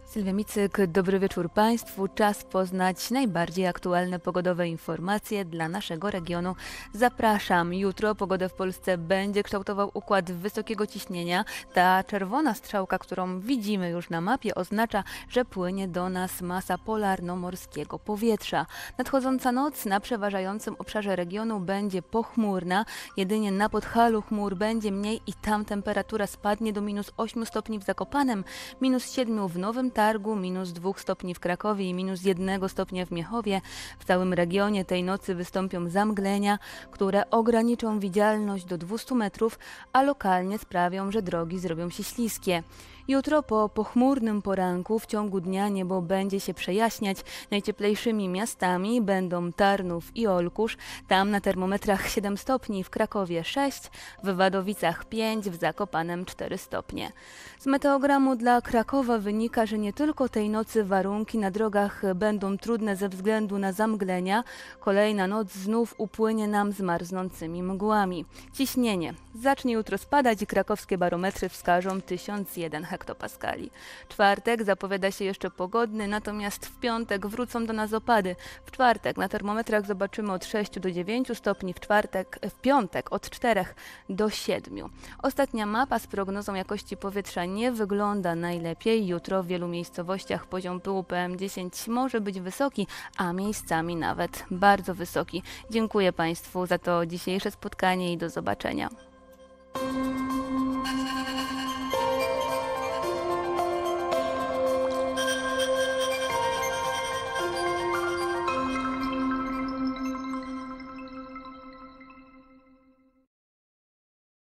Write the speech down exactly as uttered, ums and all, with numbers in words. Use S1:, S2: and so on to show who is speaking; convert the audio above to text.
S1: Sylwia Micyk, dobry wieczór Państwu. Czas poznać najbardziej aktualne pogodowe informacje dla naszego regionu. Zapraszam. Jutro pogodę w Polsce będzie kształtował układ wysokiego ciśnienia. Ta czerwona strzałka, którą widzimy już na mapie, oznacza, że płynie do nas masa polarno-morskiego powietrza. Nadchodząca noc na przeważającym obszarze regionu będzie pochmurna. Jedynie na Podhalu chmur będzie mniej i tam temperatura spadnie do minus ośmiu stopni w Zakopanem, minus siedmiu w Nowym Targu, minus dwóch stopni w Krakowie i minus jednego stopnia w Miechowie. W całym regionie tej nocy wystąpią zamglenia, które ograniczą widzialność do dwustu metrów, a lokalnie sprawią, że drogi zrobią się śliskie. Jutro po pochmurnym poranku w ciągu dnia niebo będzie się przejaśniać. Najcieplejszymi miastami będą Tarnów i Olkusz. Tam na termometrach siedem stopni, w Krakowie sześć, w Wadowicach pięć, w Zakopanem cztery stopnie. Z meteogramu dla Krakowa wynika, że nie tylko tej nocy warunki na drogach będą trudne ze względu na zamglenia. Kolejna noc znów upłynie nam z marznącymi mgłami. Ciśnienie zacznie jutro spadać i krakowskie barometry wskażą tysiąc jeden hektopaskali. Czwartek zapowiada się jeszcze pogodny, natomiast w piątek wrócą do nas opady. W czwartek na termometrach zobaczymy od sześciu do dziewięciu stopni, w czwartek, w piątek od czterech do siedmiu. Ostatnia mapa z prognozą jakości powietrza nie wygląda najlepiej. Jutro w wielu miejscowościach poziom pyłu P M dziesięć może być wysoki, a miejscami nawet bardzo wysoki. Dziękuję Państwu za to dzisiejsze spotkanie i do zobaczenia.